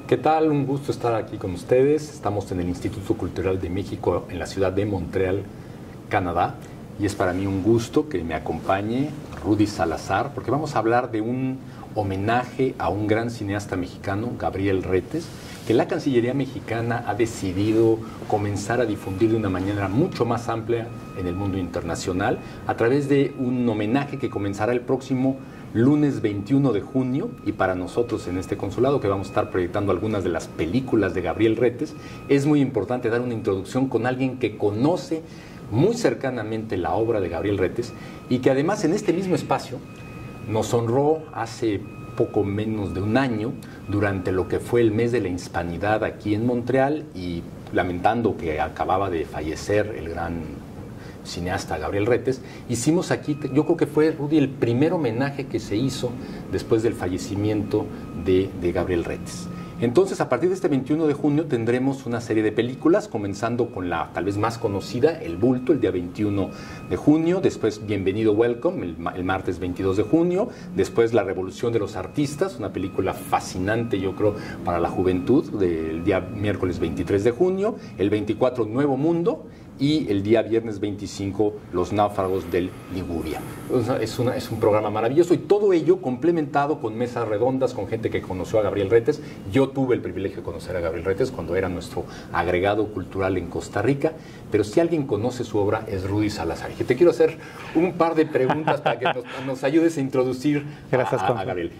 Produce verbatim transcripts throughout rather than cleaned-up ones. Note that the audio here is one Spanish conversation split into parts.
¿Qué tal? Un gusto estar aquí con ustedes. Estamos en el Instituto Cultural de México en la ciudad de Montreal, Canadá. Y es para mí un gusto que me acompañe Rudy Salazar, porque vamos a hablar de un homenaje a un gran cineasta mexicano, Gabriel Retes, que la Cancillería mexicana ha decidido comenzar a difundir de una manera mucho más amplia en el mundo internacional a través de un homenaje que comenzará el próximo lunes veintiuno de junio, y para nosotros en este consulado, que vamos a estar proyectando algunas de las películas de Gabriel Retes, es muy importante dar una introducción con alguien que conoce muy cercanamente la obra de Gabriel Retes y que además en este mismo espacio nos honró hace poco menos de un año durante lo que fue el mes de la Hispanidad aquí en Montreal, y lamentando que acababa de fallecer el gran cineasta Gabriel Retes, hicimos aquí, yo creo que fue, Rudy, el primer homenaje que se hizo después del fallecimiento de, de Gabriel Retes. Entonces, a partir de este veintiuno de junio tendremos una serie de películas, comenzando con la tal vez más conocida, El Bulto, el día veintiuno de junio, después Bienvenido Welcome, el, el martes veintidós de junio, después La Revolución de los Artistas, una película fascinante, yo creo, para la juventud, del día miércoles veintitrés de junio, el veinticuatro Nuevo Mundo, y el día viernes veinticinco, Los Náufragos del Liguria. Es, una, es un programa maravilloso, y todo ello complementado con mesas redondas con gente que conoció a Gabriel Retes. Yo tuve el privilegio de conocer a Gabriel Retes cuando era nuestro agregado cultural en Costa Rica, pero si alguien conoce su obra es Rudy Salazar. Y te quiero hacer un par de preguntas para que nos, nos ayudes a introducir Gracias, a, a, a Gabriel.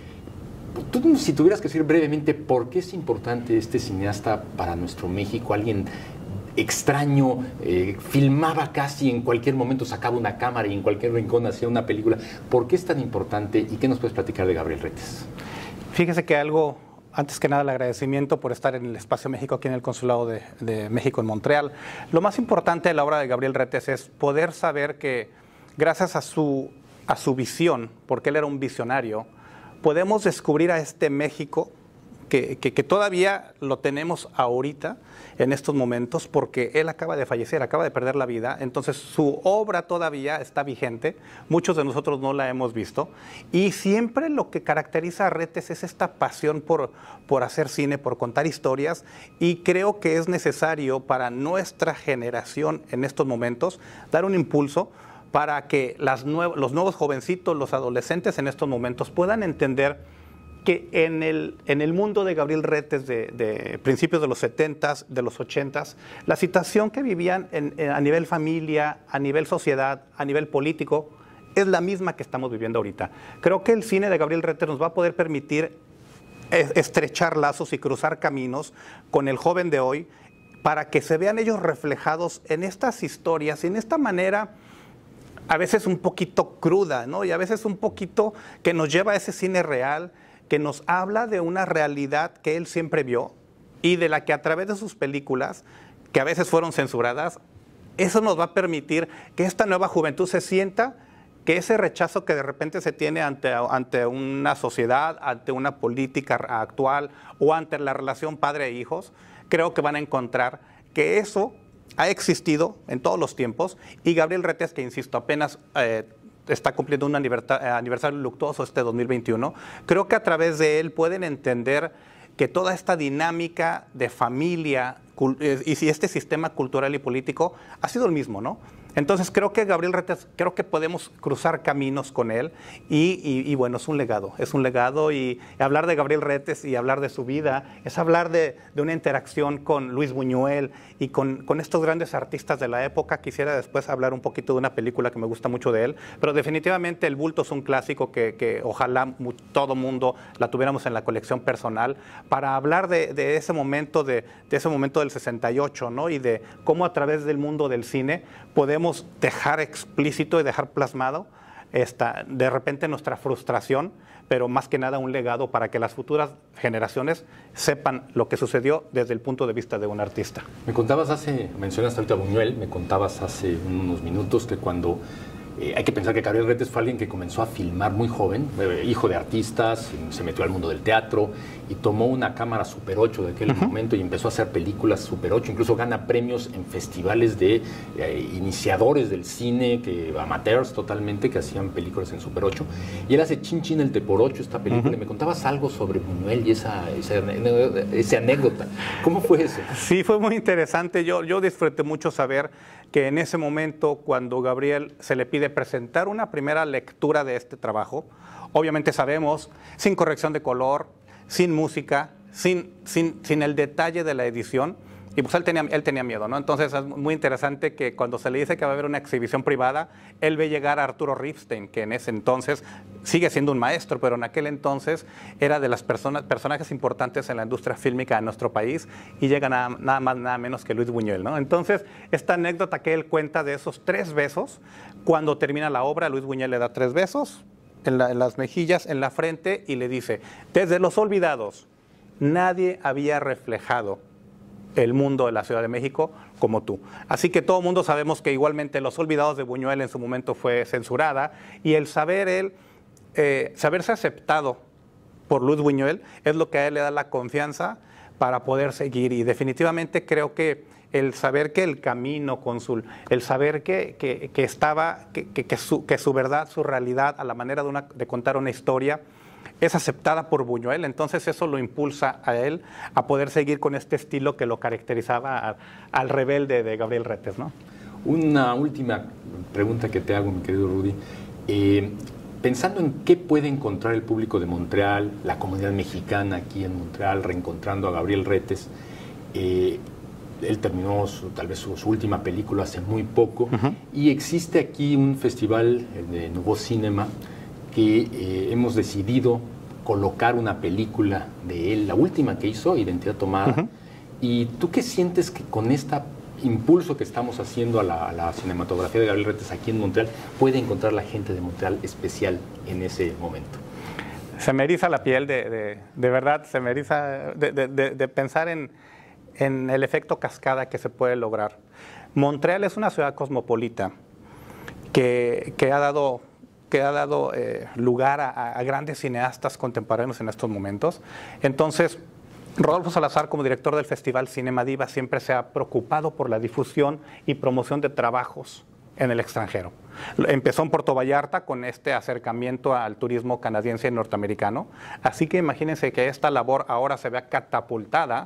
Tú, si tuvieras que decir brevemente por qué es importante este cineasta para nuestro México, alguien extraño, eh, filmaba casi en cualquier momento, sacaba una cámara y en cualquier rincón hacía una película. ¿Por qué es tan importante y qué nos puedes platicar de Gabriel Retes? Fíjese que algo, antes que nada el agradecimiento por estar en el Espacio México aquí en el Consulado de, de México en Montreal. Lo más importante de la obra de Gabriel Retes es poder saber que gracias a su, a su visión, porque él era un visionario, podemos descubrir a este México Que, que, que todavía lo tenemos ahorita, en estos momentos, porque él acaba de fallecer, acaba de perder la vida. Entonces su obra todavía está vigente, muchos de nosotros no la hemos visto, y siempre lo que caracteriza a Retes es esta pasión por, por hacer cine, por contar historias, y creo que es necesario para nuestra generación en estos momentos dar un impulso para que las nuev- los nuevos jovencitos, los adolescentes en estos momentos puedan entender que en el, en el mundo de Gabriel Retes de, de principios de los setentas, de los ochentas, la situación que vivían en, en, a nivel familia, a nivel sociedad, a nivel político, es la misma que estamos viviendo ahorita. Creo que el cine de Gabriel Retes nos va a poder permitir estrechar lazos y cruzar caminos con el joven de hoy para que se vean ellos reflejados en estas historias, en esta manera a veces un poquito cruda, ¿no? Y a veces un poquito que nos lleva a ese cine real, que nos habla de una realidad que él siempre vio y de la que a través de sus películas, que a veces fueron censuradas, eso nos va a permitir que esta nueva juventud se sienta que ese rechazo que de repente se tiene ante, ante una sociedad, ante una política actual o ante la relación padre e hijos, creo que van a encontrar que eso ha existido en todos los tiempos, y Gabriel Retes, que insisto, apenas Eh, está cumpliendo un aniversario luctuoso este dos mil veintiuno, creo que a través de él pueden entender que toda esta dinámica de familia y si este sistema cultural y político ha sido el mismo, ¿no? Entonces creo que Gabriel Retes, creo que podemos cruzar caminos con él y, y, y bueno, es un legado, es un legado, y hablar de Gabriel Retes y hablar de su vida es hablar de, de una interacción con Luis Buñuel y con, con estos grandes artistas de la época. Quisiera después hablar un poquito de una película que me gusta mucho de él, pero definitivamente El Bulto es un clásico que, que ojalá mu- todo mundo la tuviéramos en la colección personal para hablar de, de ese momento, de, de ese momento del sesenta y ocho, ¿no? Y de cómo a través del mundo del cine podemos dejar explícito y dejar plasmado esta, de repente nuestra frustración, pero más que nada un legado para que las futuras generaciones sepan lo que sucedió desde el punto de vista de un artista. Me contabas hace, mencionaste ahorita a Buñuel, me contabas hace unos minutos que cuando Eh, hay que pensar que Gabriel Retes fue alguien que comenzó a filmar muy joven, eh, hijo de artistas, se metió al mundo del teatro y tomó una cámara Super ocho de aquel uh-huh. momento y empezó a hacer películas Super ocho, incluso gana premios en festivales de eh, iniciadores del cine, que amateurs totalmente, que hacían películas en Super ocho. Y él hace Chin Chin el Te por ocho, esta película, uh-huh. y me contabas algo sobre Buñuel y esa, esa, esa anécdota. ¿Cómo fue eso? Sí, fue muy interesante. Yo, yo disfruté mucho saber que en ese momento, cuando Gabriel se le pide presentar una primera lectura de este trabajo, obviamente sabemos, sin corrección de color, sin música, sin, sin, sin el detalle de la edición, y pues él tenía, él tenía miedo, ¿no? Entonces es muy interesante que cuando se le dice que va a haber una exhibición privada, él ve llegar a Arturo Ripstein, que en ese entonces sigue siendo un maestro, pero en aquel entonces era de las personas, personajes importantes en la industria fílmica de nuestro país, y llega nada, nada más, nada menos que Luis Buñuel, ¿no? Entonces, esta anécdota que él cuenta de esos tres besos, cuando termina la obra, Luis Buñuel le da tres besos en, la, en las mejillas, en la frente, y le dice: desde Los Olvidados, nadie había reflejado el mundo de la Ciudad de México como tú. Así que todo el mundo sabemos que igualmente Los Olvidados de Buñuel en su momento fue censurada, y el saber él, eh, saberse aceptado por Luis Buñuel es lo que a él le da la confianza para poder seguir, y definitivamente creo que el saber que el camino, Cónsul, el saber que, que, que estaba, que, que, que, su, que su verdad, su realidad, a la manera de, una, de contar una historia, es aceptada por Buñuel, entonces eso lo impulsa a él a poder seguir con este estilo que lo caracterizaba a, al rebelde de Gabriel Retes, ¿no? Una última pregunta que te hago, mi querido Rudy. Eh, pensando en qué puede encontrar el público de Montreal, la comunidad mexicana aquí en Montreal, reencontrando a Gabriel Retes, eh, él terminó su, tal vez su, su última película hace muy poco, uh-huh. y existe aquí un festival de Nouveau Cinema que eh, hemos decidido colocar una película de él, la última que hizo, Identidad Tomada. Uh-huh. ¿Y tú qué sientes que con este impulso que estamos haciendo a la, a la cinematografía de Gabriel Retes aquí en Montreal puede encontrar la gente de Montreal especial en ese momento? Se me eriza la piel, de, de, de verdad, se me eriza de, de, de, de pensar en, en el efecto cascada que se puede lograr. Montreal es una ciudad cosmopolita que, que ha dado... que ha dado eh, lugar a, a grandes cineastas contemporáneos en estos momentos. Entonces, Rodolfo Salazar, como director del Festival Cinema Diva, siempre se ha preocupado por la difusión y promoción de trabajos en el extranjero. Empezó en Puerto Vallarta con este acercamiento al turismo canadiense y norteamericano, así que imagínense que esta labor ahora se vea catapultada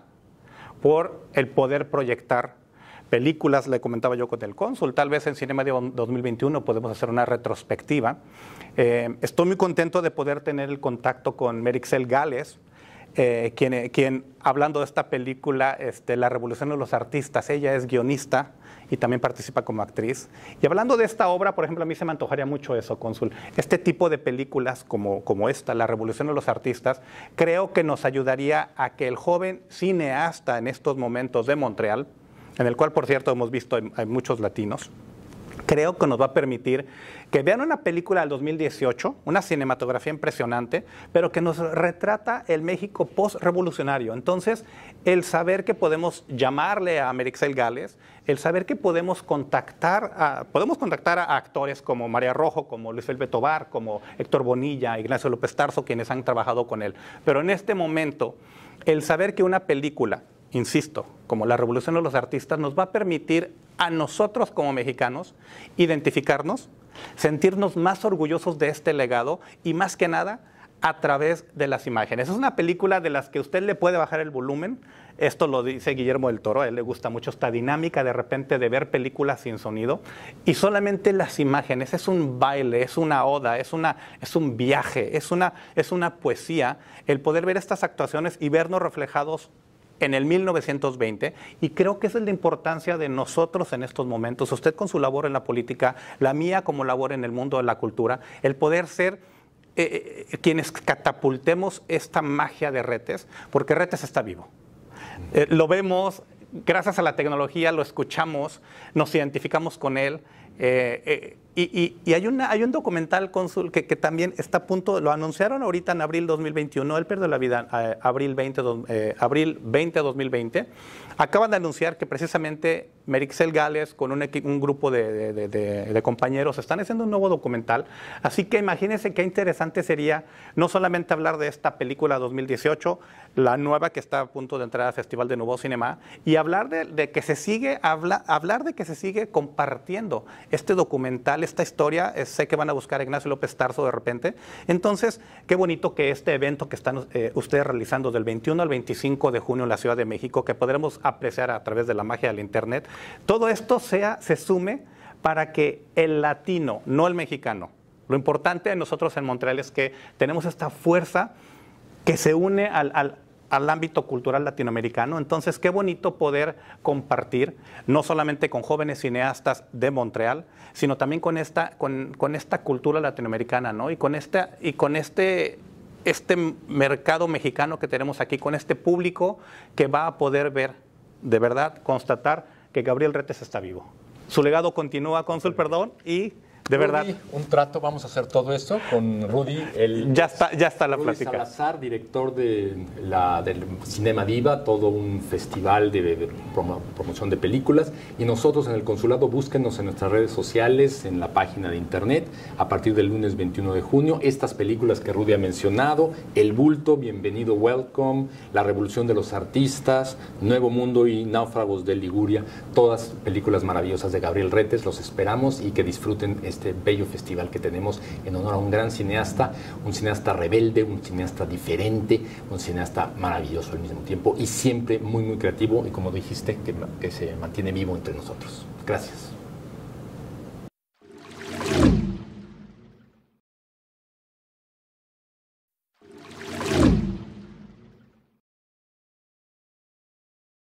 por el poder proyectar películas. Le comentaba yo con el Cónsul, tal vez en Cinema Diva dos mil veintiuno podemos hacer una retrospectiva. Eh, estoy muy contento de poder tener el contacto con Merixel Gales, eh, quien, quien, hablando de esta película, este, La Revolución de los Artistas, ella es guionista y también participa como actriz. Y hablando de esta obra, por ejemplo, a mí se me antojaría mucho eso, Cónsul. Este tipo de películas como, como esta, La Revolución de los Artistas, creo que nos ayudaría a que el joven cineasta en estos momentos de Montreal, en el cual, por cierto, hemos visto hay, hay muchos latinos, creo que nos va a permitir que vean una película del dos mil dieciocho, una cinematografía impresionante, pero que nos retrata el México post-revolucionario. Entonces, el saber que podemos llamarle a Merixel Gales, el saber que podemos contactar a, podemos contactar a actores como María Rojo, como Luis Felipe Tobar, como Héctor Bonilla, Ignacio López Tarso, quienes han trabajado con él. Pero en este momento, el saber que una película, insisto, como La Revolución de los Artistas, nos va a permitir a nosotros como mexicanos identificarnos, sentirnos más orgullosos de este legado y más que nada a través de las imágenes. Es una película de las que usted le puede bajar el volumen. Esto lo dice Guillermo del Toro, a él le gusta mucho esta dinámica de repente de ver películas sin sonido y solamente las imágenes. Es un baile, es una oda, es, una, es un viaje, es una, es una poesía el poder ver estas actuaciones y vernos reflejados en el mil novecientos veinte, y creo que esa es la importancia de nosotros en estos momentos, usted con su labor en la política, la mía como labor en el mundo de la cultura, el poder ser eh, eh, quienes catapultemos esta magia de Retes, porque Retes está vivo. Eh, lo vemos, gracias a la tecnología, lo escuchamos, nos identificamos con él. Eh, eh, y, y, y hay, una, hay un documental, Cónsul, que, que también está a punto, lo anunciaron ahorita en abril dos mil veintiuno, él perdió la vida eh, abril veinte, eh, abril veinte dos mil veinte. Acaban de anunciar que precisamente Merixel Gales con un, un grupo de, de, de, de compañeros están haciendo un nuevo documental. Así que imagínense qué interesante sería no solamente hablar de esta película dos mil dieciocho, la nueva que está a punto de entrar al Festival de Nouveau Cinema, y hablar de, de que se sigue habla, hablar de que se sigue compartiendo este documental, esta historia. Eh, sé que van a buscar a Ignacio López Tarso de repente. Entonces, qué bonito que este evento que están eh, ustedes realizando del veintiuno al veinticinco de junio en la Ciudad de México, que podremos apreciar a través de la magia del internet, todo esto sea, se sume para que el latino, no el mexicano. Lo importante de nosotros en Montreal es que tenemos esta fuerza que se une al, al, al ámbito cultural latinoamericano. Entonces, qué bonito poder compartir, no solamente con jóvenes cineastas de Montreal, sino también con esta, con, con esta cultura latinoamericana, ¿no? Y con esta, y con este... este mercado mexicano que tenemos aquí, con este público que va a poder ver, de verdad, constatar que Gabriel Retes está vivo. Su legado continúa, Cónsul, perdón, y de Rudy, verdad. Un trato, vamos a hacer todo esto con Rudy. El, ya está, ya está la Rudy plática. Salazar, director de la, del Cinema Diva, todo un festival de, de promo, promoción de películas. Y nosotros en el consulado, búsquenos en nuestras redes sociales, en la página de internet, a partir del lunes veintiuno de junio. Estas películas que Rudy ha mencionado: El Bulto, Bienvenido, Welcome, La Revolución de los Artistas, Nuevo Mundo y Náufragos de Liguria. Todas películas maravillosas de Gabriel Retes. Los esperamos y que disfruten este bello festival que tenemos en honor a un gran cineasta, un cineasta rebelde, un cineasta diferente, un cineasta maravilloso al mismo tiempo y siempre muy, muy creativo y, como dijiste, que, que se mantiene vivo entre nosotros. Gracias.